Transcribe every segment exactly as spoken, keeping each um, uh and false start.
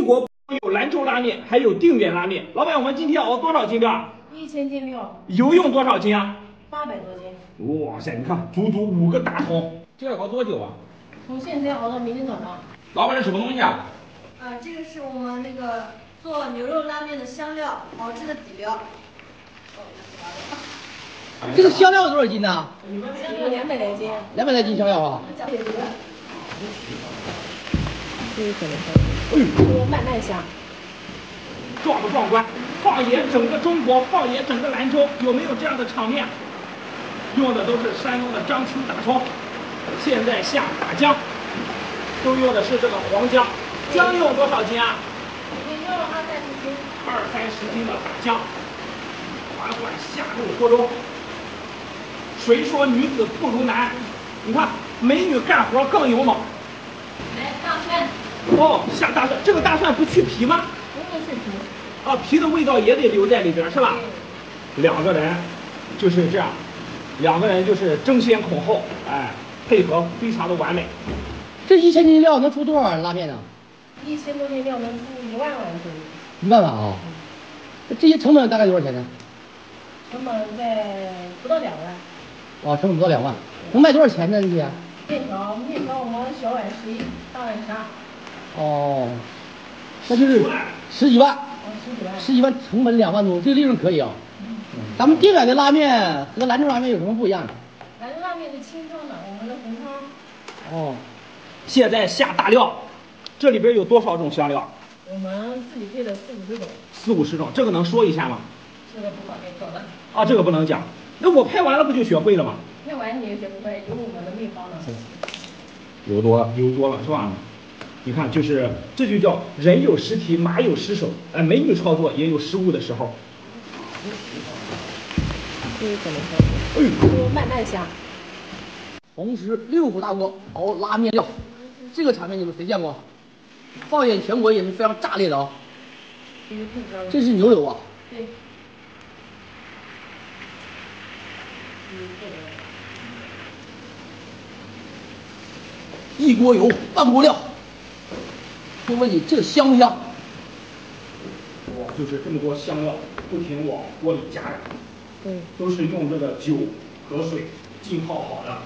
中国有兰州拉面，还有定远拉面。老板，我们今天熬多少斤料？ 一千斤料。 油用多少斤啊？ 八百多斤。 哇塞，你看，足足五个大桶，这要熬多久啊？ 从现在熬到明天早上。 老板，这什么东西啊？ 啊，这个是我们那个做牛肉拉面的香料，熬制的底料。 这个香料多少斤呢？ 香料两百来斤。 两百来斤香料啊！ 这个可能是，这个慢慢香。 壮不壮观？放眼整个中国，放眼整个兰州，有没有这样的场面？用的都是山东的章丘大葱，现在下大姜，都用的是这个黄姜。姜用多少斤啊？ 也用了二三十斤。 二三十斤的大姜，缓缓下入锅中。谁说女子不如男？你看，美女干活更勇猛。 来，大蒜。 哦，下大蒜，这个大蒜不去皮吗？ 不用去皮。 啊，皮的味道也得留在里边，是吧？两个人就是这样，两个人就是争先恐后，哎，配合非常的完美。 这一千斤料能出多少碗拉面呢？ 一千多斤料能出一万碗左右。 一万碗啊！那这些成本大概多少钱呢？ 成本在不到两万。 哦，成本不到两万，能卖多少钱呢？这些？ 面条，面条我们小碗十一，大碗十二。 哦，那就是十几万。 哦，十几万。 十几万成本两万多，这个利润可以啊。嗯。咱们定远的拉面和兰州拉面有什么不一样的？ 兰州拉面是清汤的，我们的红汤。 哦，现在下大料，这里边有多少种香料？ 我们自己配的四五十种。 四五十种，这个能说一下吗？ 这个不方便说了。 啊，这个不能讲。那我拍完了不就学会了吗？ 拍完你也学不会，有我们的秘方呢。 油多了，油多了是吧？你看，就是这就叫人有失蹄，马有失手。哎，美女操作也有失误的时候。 这个可能是，嗯，慢慢香。 同时六口大锅熬拉面料，这个场面你们谁见过？放眼全国也是非常炸裂的啊！这是牛油啊。 对。 一锅油，半锅料。我问你，这香不香？ 哇，就是这么多香料，不停往锅里加染。 对。 都是用这个酒和水浸泡好的。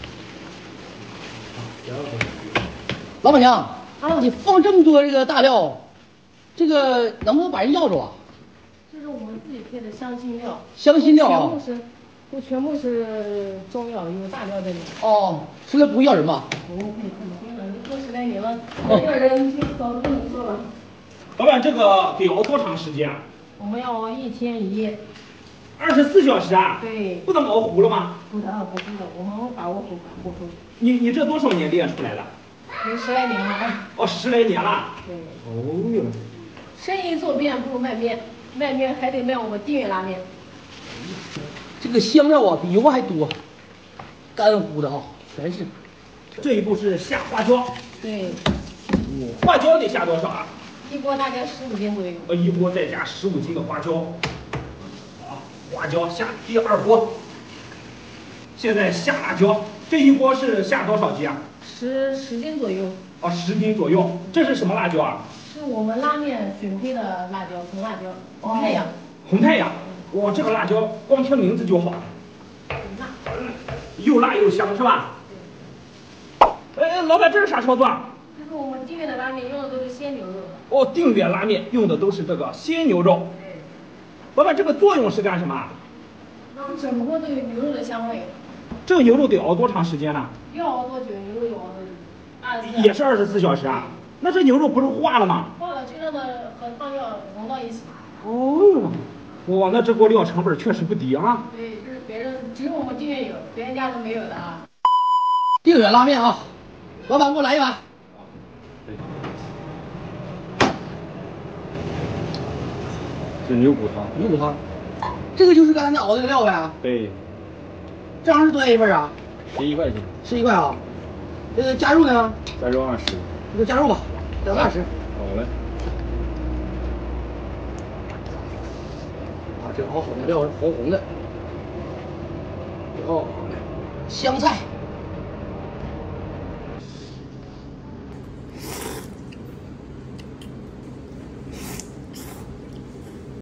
老板娘，啊，你放这么多这个大料，这个能不能把人要着啊？ 这是我们自己配的香辛料。 香辛料啊。 全部是，都全部是中药，有大料在里面。 哦，吃了不会要人吧？ 不会，不会，你做十来年了，要人就早就跟你说了。 老板，这个得熬多长时间啊？ 我们要熬一天一夜。 二十四小时啊？ 对。 不能熬糊了吗？ 不的，不是的，我们把握好把握好。 你你这多少年练出来的？ 有十来年了。 哦，十来年了。 对。 哦哟。 生意做面不如卖面，卖面还得卖我们定远拉面。 这个香料啊，比油还多，干乎的啊，全是。 这一步是下花椒。 对。 嗯，花椒得下多少啊？ 一锅大概十五斤左右。 呃，一锅再加十五斤的花椒。好，花椒下第二锅。现在下辣椒，这一锅是下多少斤啊？ 十十斤左右。 哦，十斤左右。这是什么辣椒啊？ 是我们拉面选配的辣椒，红辣椒，红太阳。 红太阳。哇，这个辣椒光听名字就好。 辣。 又辣又香是吧？哎，老板，这是啥操作啊？ 这是我们定远的拉面用的都是鲜牛肉。 哦，定远拉面用的都是这个鲜牛肉。 对。 老板，这个作用是干什么？ 让整锅都有牛肉的香味。 这个牛肉得熬多长时间呢？ 要熬多久？牛肉要熬多久？二十四。 也是二十四小时啊。那这牛肉不是化了吗？ 化了，就让它和汤料融到一起。 哦。哇，那这锅料成本确实不低啊！ 对，就是别人只有我们定远有，别人家是没有的啊。 定远拉面啊，老板给我来一碗。 这牛骨汤， 牛骨汤，这个就是刚才你熬的料呗？ 对。 这样是多少一份啊？ 十一块钱。 十一块啊。这个加肉呢？ 加肉二十。 这个加肉吧，两个二十。 好嘞。 这个熬好的料是红红的，哦，香菜。